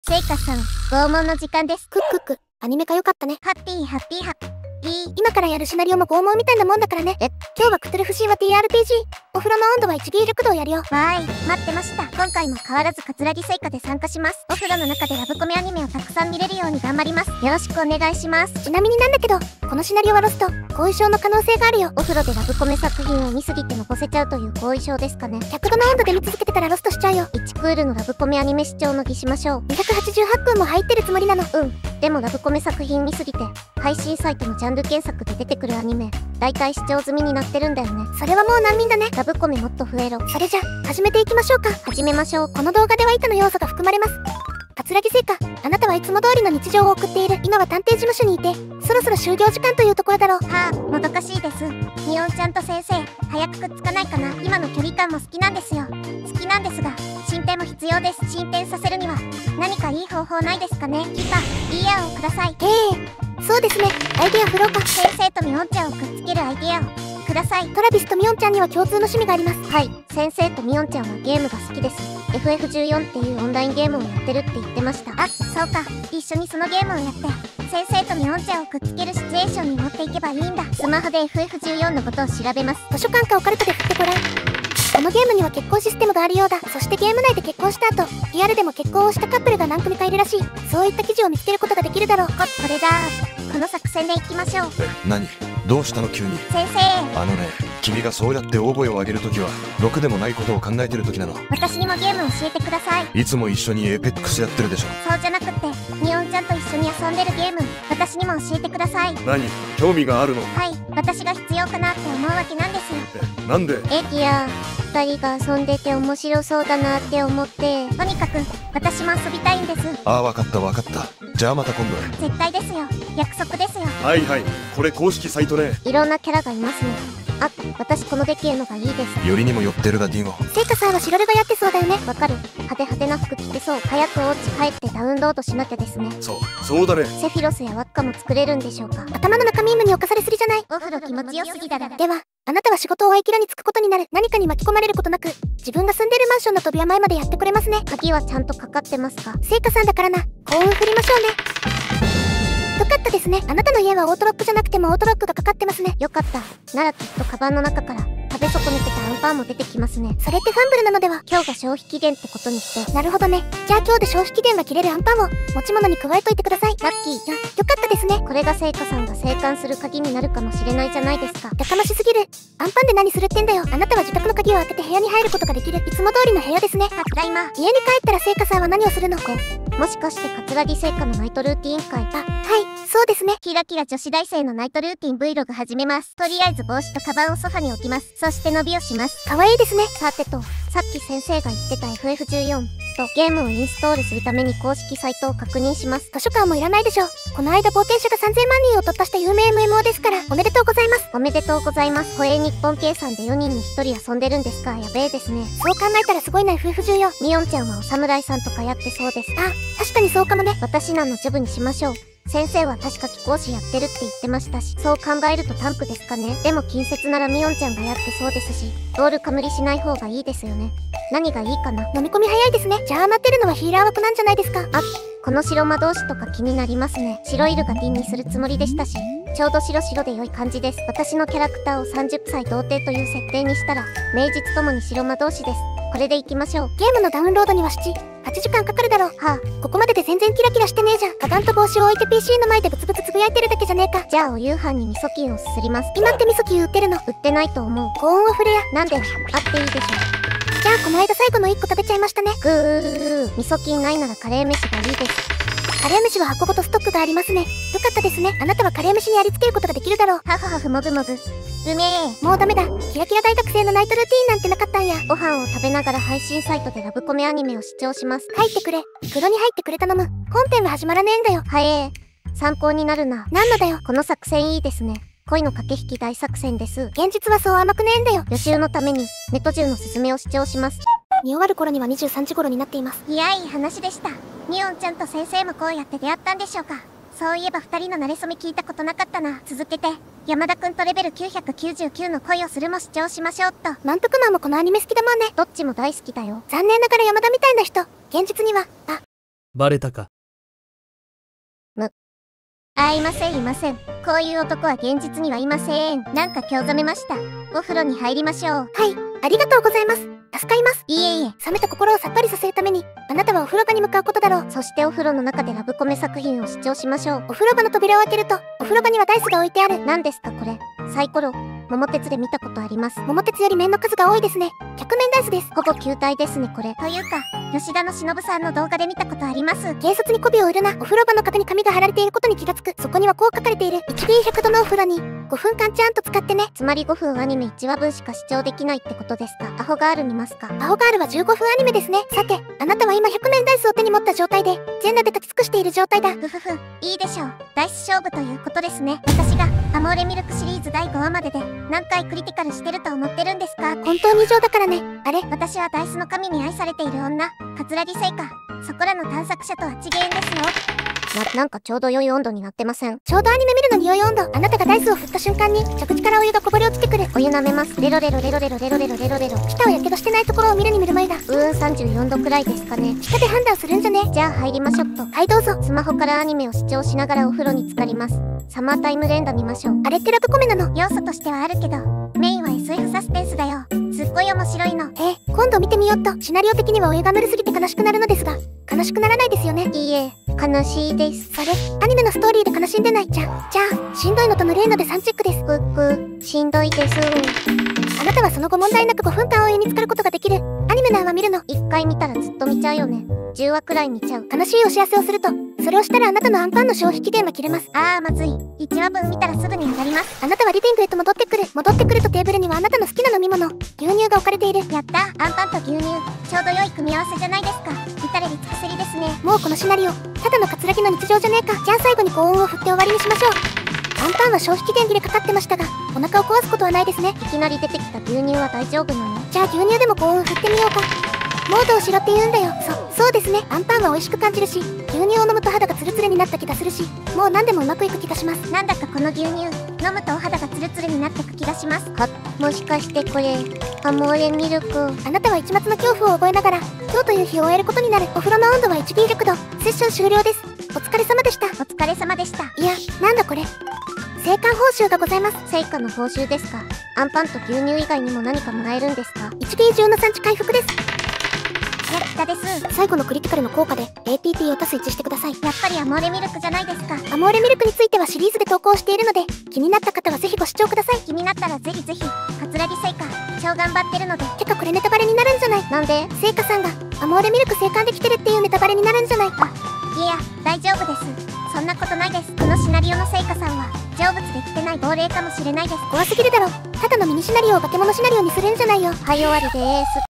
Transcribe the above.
せいかさん、拷問の時間です。 クックック、アニメ化良かったね。 ハッピーハッピーハッピー。 今からやるシナリオも拷問みたいなもんだからね。今日はクトゥルフ神話 TRPG。お風呂の温度は一撃力道やるよ。 わーい、待ってました。今回も変わらず桂木せいかで参加します。お風呂の中でラブコメアニメをたくさん見れるように頑張ります。よろしくお願いします。 ちなみになんだけど、このシナリオはロスト、後遺症の可能性があるよ。 お風呂でラブコメ作品を見すぎてのぼせちゃうという後遺症ですかね。 100度の温度で見続けてたらロストしちゃうよ。 1クールのラブコメアニメ視聴の儀しましょう。 288分も入ってるつもりなの。 でもラブコメ作品見すぎて、配信サイトのジャンル検索で出てくるアニメ、大体視聴済みになってるんだよね。 それはもう難民だね。 ラブコメもっと増えろ。 それじゃ、始めていきましょうか。 始めましょう。 この動画では板の要素が含まれます。桂木せいか、あなたはいつも通りの日常を送っている。今は探偵事務所にいて、そろそろ就業時間というところだろう。 はあ、もどかしいです。みおんちゃんと先生、早くくっつかないかな。今の距離感も好きなんですよ。好きなんですが、進展も必要です。進展させるには、何かいい方法ないですかね。キパ、いい案をください。 そうですね。アイデアフローか。 先生とみおんちゃんをくっつけるアイデアをください。 トラビスとみおんちゃんには共通の趣味があります。 はい、先生とみおんちゃんはゲームが好きです。FF14 っていうオンラインゲームをやってるって言ってました。あ、そうか。一緒にそのゲームをやって、先生とみおんちゃんをくっつけるシチュエーションに持っていけばいいんだ。スマホで FF14 のことを調べます。 図書館かオカルトで振ってごらん。このゲームには結婚システムがあるようだ。そしてゲーム内で結婚した後、リアルでも結婚をしたカップルが何組かいるらしい。そういった記事を見つけることができるだろう。 これだ。この作戦でいきましょう。 何？どうしたの急に？ 先生。 君がそうやって大声を上げるときは、ろくでもないことを考えてるときなの。 私にもゲーム教えてください。 いつも一緒にエーペックスやってるでしょ。 そうじゃなくって、みおんちゃんと一緒に遊んでるゲーム、私にも教えてください。 何？興味があるの？ はい、私が必要かなって思うわけなんですよ。 なんで？ いや、二人が遊んでて面白そうだなって思って、とにかく私も遊びたいんです。 ああ、わかった。じゃあまた今度へ。 絶対ですよ。約束ですよ。 はい、これ公式サイトね。 いろんなキャラがいますね。あ、私このできるのがいいです。 よりにも寄ってるがディゴ。 せいかさんはシロルがやってそうだよね。 わかる。派手な服着てそう。早くお家帰ってダウンロードしなきゃですね。 そうだね。 セフィロスやワッカも作れるんでしょうか。 頭の中ミームに侵されすぎじゃない？ お風呂気持ちよすぎだろ。 では、あなたは仕事を合気道に就くことになる。何かに巻き込まれることなく、自分が住んでるマンションの扉前までやってこれますね。 鍵はちゃんとかかってますか？ せいかさんだからな。幸運振りましょうね。よかったですね。あなたの家はオートロックじゃなくてもオートロックがかかってますね。 よかった。ならきっとカバンの中から食べ損ねてたアンパンも出てきますね。 それってファンブルなのでは？ 今日が消費期限ってことにして。 なるほどね。じゃあ今日で消費期限が切れるアンパンを持ち物に加えといてください。 ラッキー。 よかったですね。 これがせいかさんが生還する鍵になるかもしれないじゃないですか。 やかましすぎる。アンパンで何するってんだよ。あなたは自宅の鍵を開けて部屋に入ることができる。いつも通りの部屋ですね。 ただいま。 家に帰ったらせいかさんは何をするの？ もしかして桂木聖華のナイトルーティン会？ はい、そうですね。 キラキラ女子大生のナイトルーティン Vlog 始めます。とりあえず帽子とカバンをソファに置きます。そして伸びをします。 かわいいですね。 さてと、さっき先生が言ってた FF14 とゲームをインストールするために公式サイトを確認します。 図書館もいらないでしょ。この間冒険者が3000万人を突破した有名 MMO ですから、おめでとうございます。 おめでとうございます。保栄日本計算で4人に1人遊んでるんですか？やべえですね。 そう考えたらすごいな FF14。 みおんちゃんはお侍さんとかやってそうです。 あ、確かにそうかもね。 私らのジョブにしましょう。先生は確か貴公子やってるって言ってましたし、そう考えるとタンクですかね。でも近接ならみおんちゃんがやってそうですし、ロールかむりしない方がいいですよね。何がいいかな？ 飲み込み早いですね。じゃあ待ってるのはヒーラー枠なんじゃないですか？ あ、この白魔導士とか気になりますね。白イルがディンにするつもりでしたし、ちょうど白で良い感じです。私のキャラクターを30歳童貞という設定にしたら、名実ともに白魔導士です。これでいきましょう。 ゲームのダウンロードには8時間かかるだろう。 はあ、 ここまでで全然キラキラしてねえじゃん。カバンと帽子を置いて PC の前でブツブツつぶやいてるだけじゃねえか。 じゃあお夕飯に味噌菌をすすります。 今って味噌菌売ってるの？ 売ってないと思う。 高温はフレア。 なんで？あっていいでしょ。 じゃあこの間最後の1個食べちゃいましたね。 味噌菌ないならカレー飯がいいです。 カレー飯は箱ごとストックがありますね。よかったですね。あなたはカレー飯にありつけることができるだろう。 はふはふもぐもぐ。うめえ。 もうダメだ。キラキラ大学生のナイトルーティーンなんてなかったんや。 ご飯を食べながら配信サイトでラブコメアニメを視聴します。 入ってくれ。風呂に入ってくれ頼む。本編は始まらねえんだよ。 はえー。参考になるな。 なんのだよ。 この作戦いいですね。恋の駆け引き大作戦です。 現実はそう甘くねえんだよ。 予習のためにネト中のすすめを視聴します。 見終わる頃には23時頃になっています。 いや、いい話でした。みおんちゃんと先生もこうやって出会ったんでしょうか。そういえば2人の馴れ初め聞いたことなかったな。続けて、山田くんとレベル999の恋をするも視聴しましょうっと。 マントクマンもこのアニメ好きだもんね。 どっちも大好きだよ。 残念ながら山田みたいな人、現実には、 バレたか。 いませんいません。こういう男は現実にはいません。なんか興ざめました。お風呂に入りましょう。 はい、ありがとうございます。助かります。 いえいえ。 冷めた心をさっぱりさせるために、あなたはお風呂場に向かうことだろう。 そしてお風呂の中でラブコメ作品を視聴しましょう。 お風呂場の扉を開けると、お風呂場にはダイスが置いてある。 何ですかこれ。サイコロ、桃鉄で見たことあります。 桃鉄より面の数が多いですね。100面ダイスです。 ほぼ球体ですねこれ。というか、吉田の忍さんの動画で見たことあります。 軽率に媚びを売るな。お風呂場の型に紙が貼られていることに気がつく。そこにはこう書かれている。1B100 度のお風呂に、5分間ちゃんと使ってね。 つまり5分アニメ1話分しか視聴できないってことですか。アホガール見ますか。 アホガールは15分アニメですね。さて、あなたは今100面ダイスを手に持った状態で、全裸で立ち尽くしている状態だ。 ふふふ、いいでしょう。ダイス勝負ということですね。私が、アモーレミルクシリーズ第5話までで、何回クリティカルしてると思ってるんですか。 本当に異常だからね。あれ、 私はダイスの神に愛されている女、桂木聖華。そこらの探索者とは違えんですよ。なんかちょうど良い温度になってません。 ちょうどアニメ見るのに良い温度。あなたがダイスを振った瞬間に、蛇口からお湯がこぼれ落ちてくる。 お湯舐めます。レロレロレロレロレロレロレロレロ。 舌をやけどしてないところを見るに見る前だ。 34度くらいですかね。 舌で判断するんじゃね。 じゃあ入りましょっと。 はいどうぞ。 スマホからアニメを視聴しながらお風呂に浸かります。サマータイム連打見ましょう。 あれってラブコメなの？ 要素としてはあるけど、メインは SF サスペンスだよ。すっごい面白いの。 今度見てみよっと。シナリオ的にはお湯がぬるすぎて悲しくなるのですが、悲しくならないですよね。 いいえ、悲しいです。 それ、アニメのストーリーで悲しんでないじゃあ、しんどいのとの例ので3チェックです。 しんどいです。 あなたはその後問題なく5分間お湯に浸かることができる。アニメの話見るの。 1回見たらずっと見ちゃうよね。10話くらい見ちゃう。 悲しいお知らせをすると、それをしたらあなたのアンパンの消費期限は切れます。 まずい。1話分見たらすぐに上がります。 あなたはリビングへと戻ってくる。戻ってくるとテーブルにはあなたの好きな飲み物、牛乳が置かれている。 やった。アンパンと牛乳。ちょうど良い組み合わせじゃないですか。至れり尽くせりですね。 もうこのシナリオ、ただの桂木の日常じゃねえか。じゃあ最後に高音を振って終わりにしましょう。アンパンは消費期限切れかかってましたが、お腹を壊すことはないですね。 いきなり出てきた牛乳は大丈夫なの？ じゃあ牛乳でも高音振ってみようか。モードをしろって言うんだよ。そうですね。アンパンは美味しく感じるし、牛乳を飲むと肌がツルツルになった気がするし、もう何でもうまくいく気がします。 なんだかこの牛乳、飲むとお肌がツルツルになってく気がします。もしかしてこれ、アモーレミルク。 あなたは一末の恐怖を覚えながら、今日という日を終えることになる。お風呂の温度は 1B100 度。セッション終了です。お疲れ様でした。 お疲れ様でした。 いや、なんだこれ。生還報酬がございます。 成果の報酬ですか。アンパンと牛乳以外にも何かもらえるんですか。 1B10 の産地回復です。 やったです。 最後のクリティカルの効果で ATT を足す1してください。 やっぱりアモーレミルクじゃないですか。 アモーレミルクについてはシリーズで投稿しているので、気になった方はぜひご視聴ください。 気になったらぜひぜひ。桂木聖華、超頑張ってるので。 てかこれネタバレになるんじゃない？ なんで？ 聖華さんがアモーレミルク生還できてるっていうネタバレになるんじゃない？ いや、大丈夫です。そんなことないです。このシナリオの聖華さんは成仏できてない亡霊かもしれないです。 怖すぎるだろ。ただのミニシナリオを化け物シナリオにするんじゃないよ。 はい、終わりでーす。